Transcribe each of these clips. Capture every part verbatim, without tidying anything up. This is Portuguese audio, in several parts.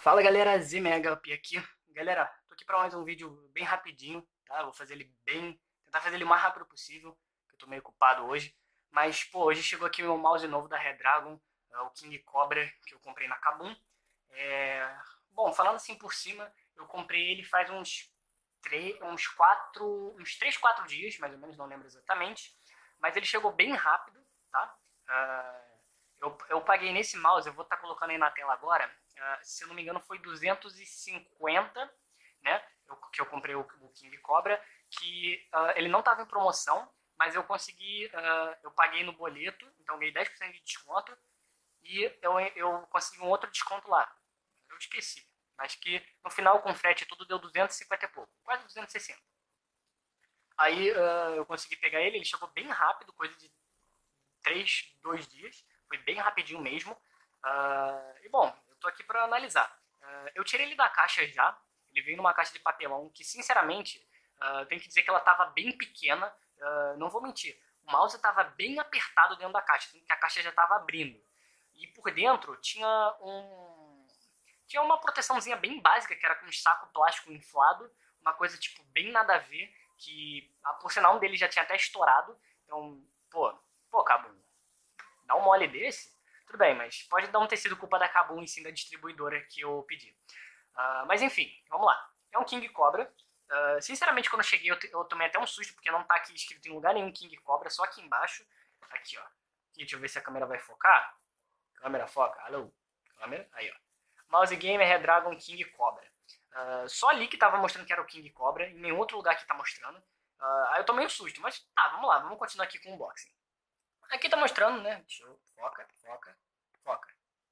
Fala galera, ZMegaUp aqui. Galera, tô aqui pra mais um vídeo bem rapidinho, tá? Vou fazer ele bem, tentar fazer ele o mais rápido possível, que eu tô meio ocupado hoje. Mas, pô, hoje chegou aqui meu mouse novo da Redragon, é o King Cobra, que eu comprei na Kabum. É... Bom, falando assim por cima, eu comprei ele faz uns três, uns quatro, uns três, quatro dias, mais ou menos, não lembro exatamente. Mas ele chegou bem rápido, tá? Ah, eu, eu paguei nesse mouse, eu vou estar colocando aí na tela agora. Uh, se eu não me engano, foi duzentos e cinquenta, né? Eu, que eu comprei o, o King Cobra, que uh, ele não estava em promoção, mas eu consegui, uh, eu paguei no boleto, então ganhei dez por cento de desconto, e eu, eu consegui um outro desconto lá. Eu esqueci, mas que no final com frete tudo deu duzentos e cinquenta e pouco, quase duzentos e sessenta. Aí uh, eu consegui pegar ele, ele chegou bem rápido, coisa de três, dois dias, foi bem rapidinho mesmo. Uh, e bom, eu tô aqui para analisar. Uh, eu tirei ele da caixa já, ele veio numa caixa de papelão que, sinceramente, uh, tenho que dizer que ela tava bem pequena, uh, não vou mentir. O mouse estava bem apertado dentro da caixa, que a caixa já estava abrindo. E por dentro tinha um tinha uma proteçãozinha bem básica, que era com um saco plástico inflado, uma coisa tipo bem nada a ver, que por sinal um deles já tinha até estourado. Então, pô, pô, Kabum, dá um mole desse? Tudo bem, mas pode não ter sido culpa da Kabum em si, da distribuidora que eu pedi. Uh, mas enfim, vamos lá. É um King Cobra. Uh, sinceramente, quando eu cheguei, eu, eu tomei até um susto, porque não tá aqui escrito em lugar nenhum King Cobra, só aqui embaixo. Aqui, ó. Aqui, deixa eu ver se a câmera vai focar. Câmera, foca. Alô? Câmera? Aí, ó. Mouse Gamer Redragon King Cobra. Uh, só ali que tava mostrando que era o King Cobra, em nenhum outro lugar que tá mostrando. Uh, aí eu tomei um susto, mas tá, vamos lá, vamos continuar aqui com o unboxing. Aqui tá mostrando, né? Deixa eu... Foca, foca, foca.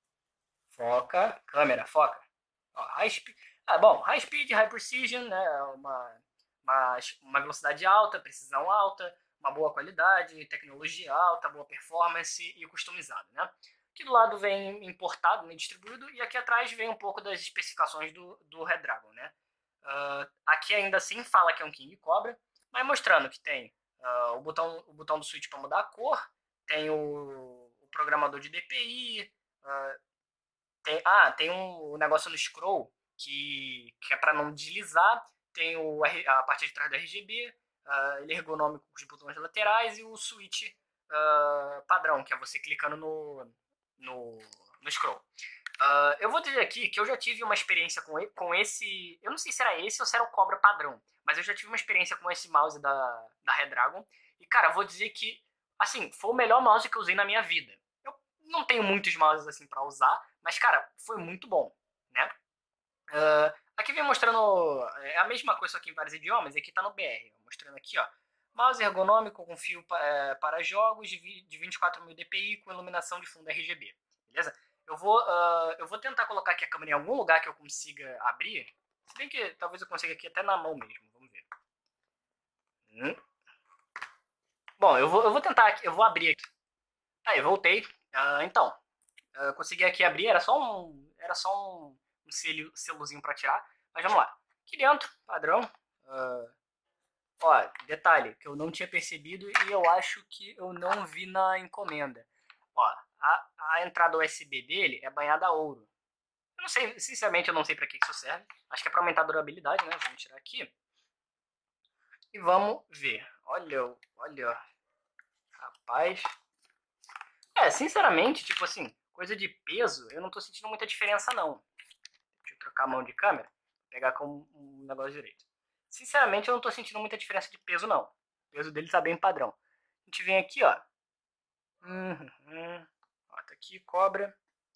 Foca, câmera, foca. Ó, high speed. Ah, bom, high speed, high precision, né? Uma, uma, uma velocidade alta, precisão alta, uma boa qualidade, tecnologia alta, boa performance e customizado, né? Aqui do lado vem importado, né, distribuído, e aqui atrás vem um pouco das especificações do, do Redragon, né? Uh, aqui ainda assim fala que é um King Cobra, mas mostrando que tem uh, o, botão, o botão do switch para mudar a cor, tem o, o programador de D P I, uh, tem, ah, tem um negócio no scroll que, que é para não deslizar, tem o, a parte de trás do R G B, uh, ele é ergonômico com os botões laterais e o switch uh, padrão, que é você clicando no, no, no scroll. Uh, eu vou dizer aqui que eu já tive uma experiência com, com esse, eu não sei se era esse ou se era o Cobra padrão, mas eu já tive uma experiência com esse mouse da, da Redragon, e cara, vou dizer que, assim, foi o melhor mouse que eu usei na minha vida. Eu não tenho muitos mouses assim para usar, mas cara, foi muito bom, né? Uh, aqui vem mostrando, é a mesma coisa só que em vários idiomas, e aqui tá no B R, mostrando aqui, ó, mouse ergonômico com fio é, para jogos de vinte e quatro mil D P I com iluminação de fundo R G B, beleza? Eu vou, uh, eu vou tentar colocar aqui a câmera em algum lugar que eu consiga abrir. Se bem que talvez eu consiga aqui até na mão mesmo. Vamos ver. Hum. Bom, eu vou, eu vou tentar aqui. Eu vou abrir aqui. Aí, voltei. Uh, então, uh, consegui aqui abrir. Era só um, era só um, um selo, selozinho para tirar. Mas vamos lá. Aqui dentro, padrão. Uh, ó, detalhe que eu não tinha percebido e eu acho que eu não vi na encomenda. Ó, a, a entrada U S B dele é banhada a ouro. Eu não sei, sinceramente eu não sei para que isso serve. Acho que é para aumentar a durabilidade, né? Vamos tirar aqui. E vamos ver. Olha, olha. Rapaz. É, sinceramente, tipo assim, coisa de peso, eu não tô sentindo muita diferença não. Deixa eu trocar a mão de câmera, pegar com o negócio direito. Sinceramente, eu não tô sentindo muita diferença de peso não. O peso dele tá bem padrão. A gente vem aqui, ó. Uhum, uhum. Ó, tá aqui, cobra.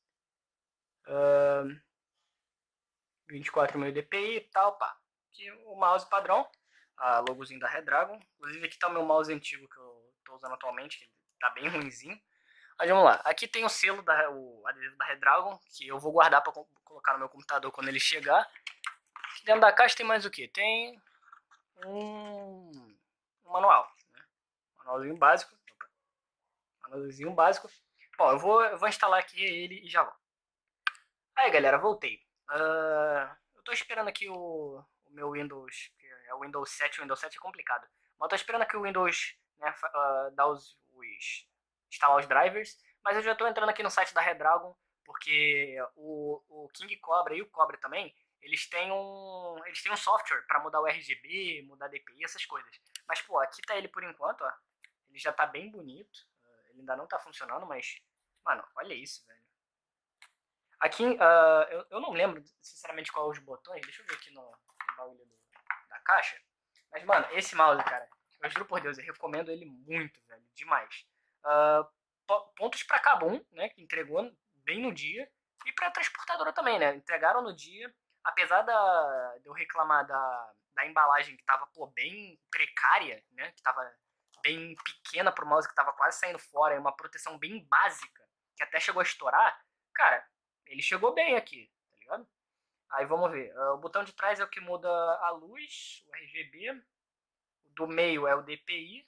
Uh, vinte e quatro mil D P I e tal, pá. Aqui o mouse padrão, a logozinho da Redragon. Inclusive aqui tá o meu mouse antigo que eu tô usando atualmente, que ele tá bem ruinzinho. Mas vamos lá, aqui tem o selo, da, o adesivo da Redragon, que eu vou guardar para colocar no meu computador quando ele chegar. Aqui dentro da caixa tem mais o que? Tem um, um manual, né? Manualzinho básico. Opa. Manualzinho básico. Bom, eu vou, eu vou instalar aqui ele e já vou. Aí galera, voltei. Uh, eu tô esperando aqui o, o meu Windows, que é o Windows sete, o Windows sete é complicado. Mas eu tô esperando aqui o Windows, né, uh, dar os, os, instalar os drivers. Mas eu já tô entrando aqui no site da Redragon, porque o, o King Cobra e o Cobra também, eles têm um, eles têm um software para mudar o R G B, mudar D P I, essas coisas. Mas, pô, aqui tá ele por enquanto, ó. Ele já tá bem bonito. Ele ainda não tá funcionando, mas, mano, olha isso, velho. Aqui, uh, eu, eu não lembro, sinceramente, qual os botões. Deixa eu ver aqui no, no bagulho do, da caixa. Mas, mano, esse mouse, cara, eu juro por Deus, eu recomendo ele muito, velho, demais. Uh, pontos pra Kabum, né, que entregou bem no dia. E pra transportadora também, né, entregaram no dia. Apesar da, de eu reclamar da, da embalagem que tava, pô, bem precária, né, que tava bem pequena pro mouse, que tava quase saindo fora, uma proteção bem básica, que até chegou a estourar, cara, ele chegou bem aqui, tá ligado? Aí vamos ver. Uh, o botão de trás é o que muda a luz, o R G B. O do meio é o D P I.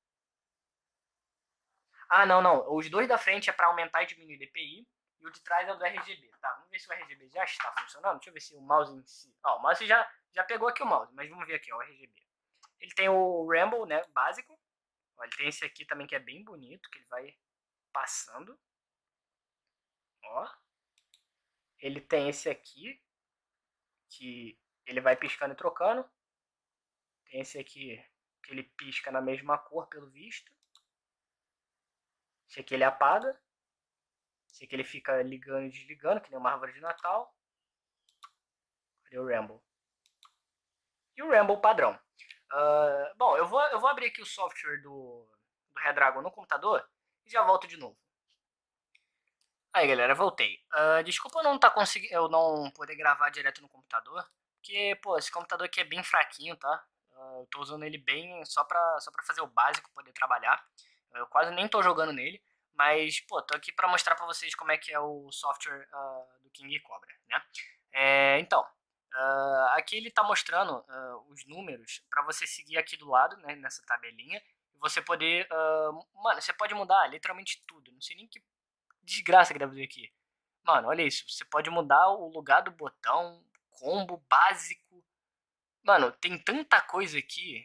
Ah, não, não. Os dois da frente é para aumentar e diminuir o D P I. E o de trás é o do R G B. Tá, vamos ver se o R G B já está funcionando. Deixa eu ver se o mouse em si... Ó, o mouse já, já pegou aqui o mouse, mas vamos ver aqui, ó, o R G B. Ele tem o Rumble, né, básico. Ó, ele tem esse aqui também que é bem bonito, que ele vai passando. Ó. Ele tem esse aqui, que ele vai piscando e trocando. Tem esse aqui, que ele pisca na mesma cor, pelo visto. Esse aqui ele apaga. Esse aqui ele fica ligando e desligando, que nem uma árvore de Natal. Cadê o Rumble? E o Rumble padrão. Uh, bom, eu vou, eu vou abrir aqui o software do, do Redragon no computador e já volto de novo. Aí, galera, voltei. Uh, desculpa eu não, tá consegui eu não poder gravar direto no computador, porque, pô, esse computador aqui é bem fraquinho, tá? Uh, eu tô usando ele bem só pra, só pra fazer o básico, poder trabalhar. Eu quase nem tô jogando nele, mas, pô, tô aqui pra mostrar pra vocês como é que é o software uh, do King Cobra, né? É, então, uh, aqui ele tá mostrando uh, os números pra você seguir aqui do lado, né, nessa tabelinha, e você poder, uh, mano, você pode mudar literalmente tudo, não sei nem que desgraça que deve vir aqui. Mano, olha isso. Você pode mudar o lugar do botão, combo básico. Mano, tem tanta coisa aqui.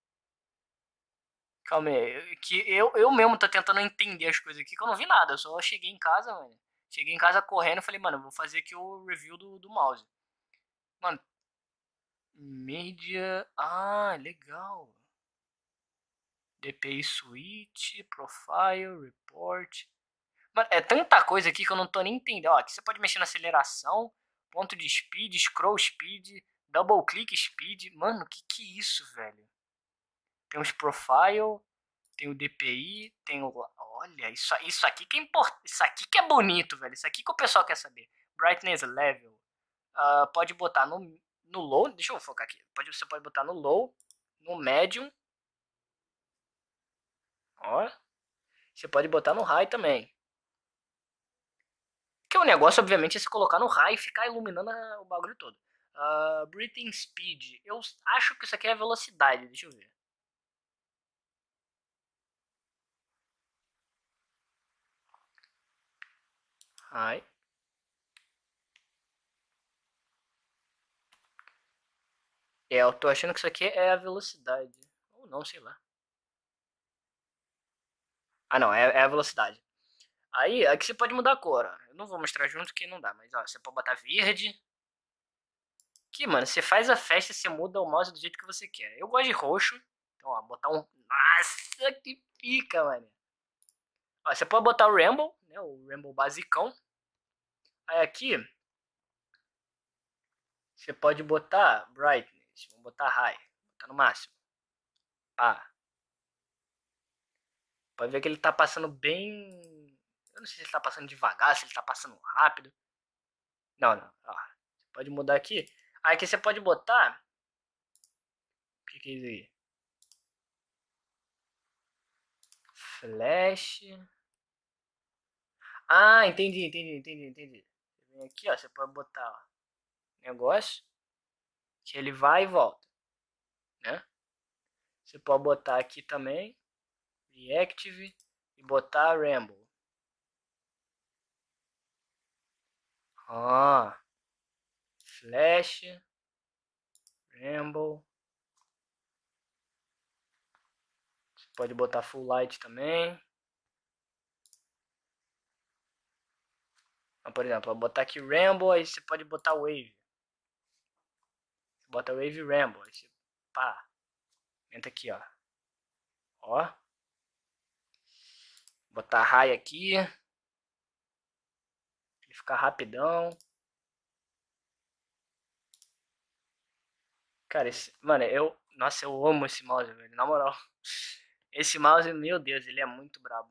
Calma aí. Que eu, eu mesmo tô tentando entender as coisas aqui, que eu não vi nada. Eu só cheguei em casa, mano. Cheguei em casa correndo e falei, mano, eu vou fazer aqui o review do, do mouse. Mano, Media. Ah, legal. D P I Switch, Profile, Report. Mano, é tanta coisa aqui que eu não tô nem entendendo. Ó, aqui você pode mexer na aceleração, ponto de speed, scroll speed, double click speed. Mano, que que é isso, velho? Tem os profile, tem o D P I, tem o... Olha, isso, isso aqui que é importante. Isso aqui que é bonito, velho. Isso aqui que o pessoal quer saber. Brightness level. Uh, pode botar no, no low. Deixa eu focar aqui. Pode, você pode botar no low, no medium. Ó. Você pode botar no high também. Que o negócio, obviamente, é se colocar no high e ficar iluminando a, o bagulho todo. Uh, breathing speed. Eu acho que isso aqui é velocidade. Deixa eu ver. High. É, eu tô achando que isso aqui é a velocidade. Ou não, sei lá. Ah, não. É, é a velocidade. Aí, aqui você pode mudar a cor. Ó. Eu não vou mostrar junto que não dá. Mas, ó, você pode botar verde. Aqui, mano, você faz a festa e você muda o mouse do jeito que você quer. Eu gosto de roxo. Então, ó, botar um... Nossa, que pica, mano. Ó, você pode botar o Ramble, né? O Ramble basicão. Aí aqui, você pode botar brightness. Vamos botar high. Botar no máximo. Pá. Pode ver que ele tá passando bem... Eu não sei se ele tá passando devagar, se ele tá passando rápido. Não, não. Ó, você pode mudar aqui. Aí aqui você pode botar... O que que é isso aí? Flash... Ah, entendi, entendi, entendi, entendi. Você vem aqui, ó, você pode botar, ó, negócio, que ele vai e volta, né? Você pode botar aqui também, Reactive, e botar Ramble. Ó, Flash, Ramble. Você pode botar Full Light também. Por exemplo, eu vou botar aqui Rainbow, aí você pode botar Wave. Você bota Wave Rainbow, aí você, pá, entra aqui, ó. Ó. Botar High aqui. Ele fica rapidão. Cara, esse, mano, eu, nossa, eu amo esse mouse, velho, na moral. Esse mouse, meu Deus, ele é muito brabo.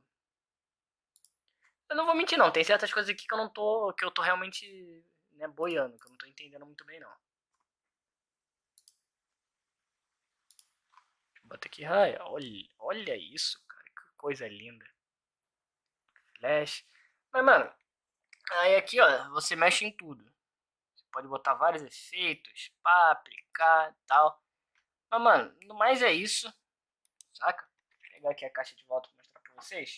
Eu não vou mentir não, tem certas coisas aqui que eu não tô, que eu tô realmente, né, boiando, que eu não tô entendendo muito bem não. Bota aqui, ai, olha, olha isso, cara, que coisa linda. Flash. Mas, mano, aí aqui, ó, você mexe em tudo. Você pode botar vários efeitos, pá, aplicar e tal. Mas, mano, no mais é isso, saca? Vou pegar aqui a caixa de volta pra mostrar pra vocês.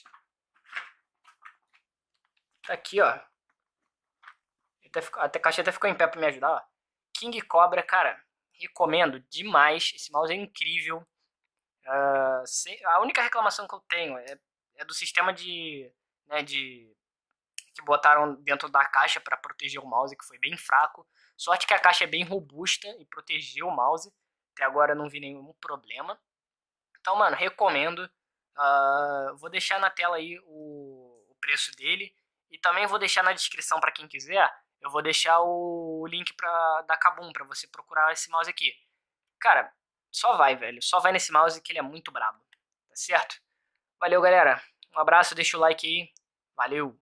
Tá aqui, ó. Até, ficou, até, a caixa até ficou em pé pra me ajudar, ó. King Cobra, cara, recomendo demais. Esse mouse é incrível. Uh, se, a única reclamação que eu tenho é, é do sistema de, né, de que botaram dentro da caixa para proteger o mouse, que foi bem fraco. Sorte que a caixa é bem robusta e protegeu o mouse. Até agora não vi nenhum problema. Então, mano, recomendo. Uh, vou deixar na tela aí o, o preço dele. E também vou deixar na descrição para quem quiser. Eu vou deixar o link pra, da Kabum para você procurar esse mouse aqui. Cara, só vai, velho. Só vai nesse mouse que ele é muito brabo. Tá certo? Valeu, galera. Um abraço, deixa o like aí. Valeu!